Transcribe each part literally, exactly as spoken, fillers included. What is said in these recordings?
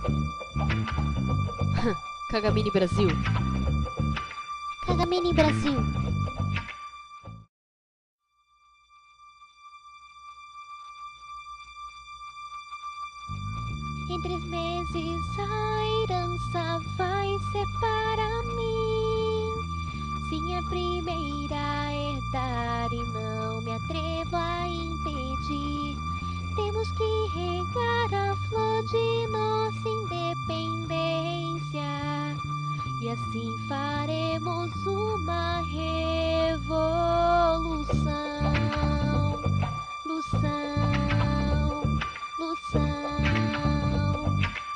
Kagamini Brasil. Kagamini Brasil. Em três meses a herança vai ser para mim. Sim, a primeira a herdar e não me atrevo a impedir. Temos que regar a flor de nossa independência e assim faremos uma revolução. Lução, Lução,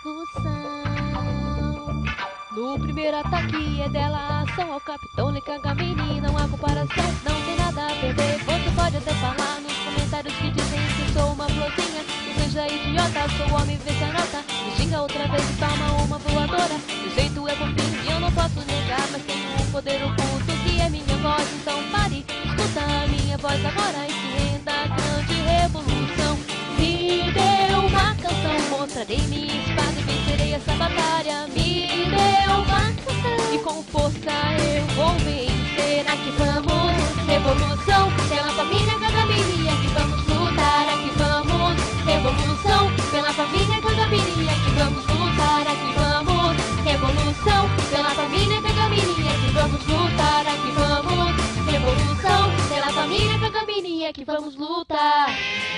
Lução. No primeiro ataque é dela a ação ao Capitão Lee Kagamini. Não há comparação, não tem nada a perder. Você pode até falar nos comentários que dizem que sou uma florzinha. Não seja idiota, sou homem, vê se anota. Me xinga outra vez e toma uma voadora. Meu jeito é fofinho e eu não posso negar, mas tenho um poder oculto que é minha voz. Então pare, escuta a minha voz agora e se renda à grande revolução. Me dê uma canção, mostrarei minha espada e vencerei essa batalha. Me dê uma canção e com força eu vou vencer. Aqui vamos, revolução pela família Kagamini. Aqui vamos lutar, aqui vamos, revolução pela família Kagamini. Aqui vamos lutar, aqui vamos, revolução pela família Kagamini. Aqui vamos lutar, aqui vamos, revolução pela família Kagamini. Aqui vamos lutar.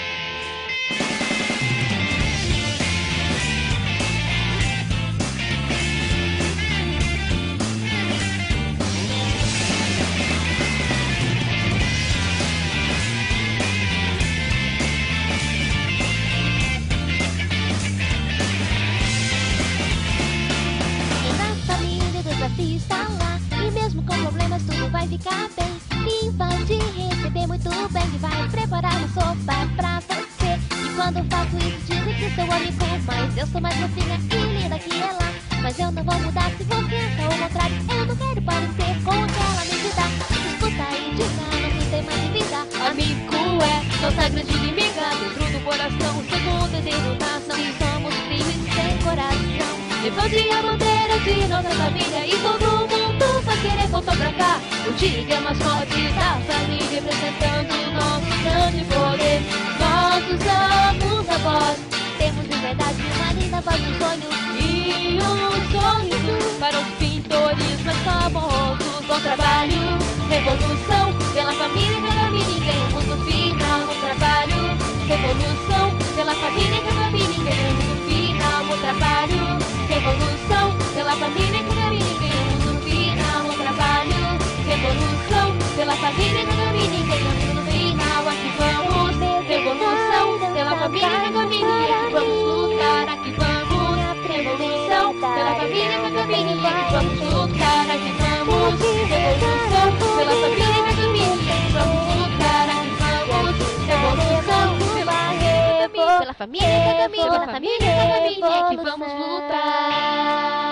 Está lá, e mesmo com problemas tudo vai ficar bem. Quem vai te receber muito bem e vai preparar uma sopa pra você. E quando eu faço isso dizem que sou único, mas eu sou mais fofinha e linda que ela. Mas eu não vou mudar se você achar o contrário. Eu não quero parecer com aquela medida. Escuta e diga, não tem mais de vida. Amigo é nossa grande inimiga. Dentro do coração, segundo desejo nação. E somos crimes sem coração. Levante a bandeira de nossa família e todo mundo vai querer voltar pra cá. O tigre é mais forte da família, representando o nosso grande poder. Nós usamos a voz, temos de verdade uma linda voz dos sonhos e um sorriso para os pintores mais famosos. Bom trabalho, revolução pela família Kagamini. Ganhamos no final o trabalho, revolução pela família Kagamini. Ganhamos no final o trabalho, revolução pela família Kagamini. Ganhamos no final o trabalho, revolução pela família Kagamini. Ganhamos no final, aqui vamos, revolução pela família Kagamini. Aqui vamos lutar, aqui vamos, revolução pela família Kagamini. Aqui vamos lutar, aqui vamos, revolução pela família Kagamini. Aqui vamos lutar, aqui vamos, revolução pela pela família Kagamini, pela família Kagamini, aqui vamos lutar.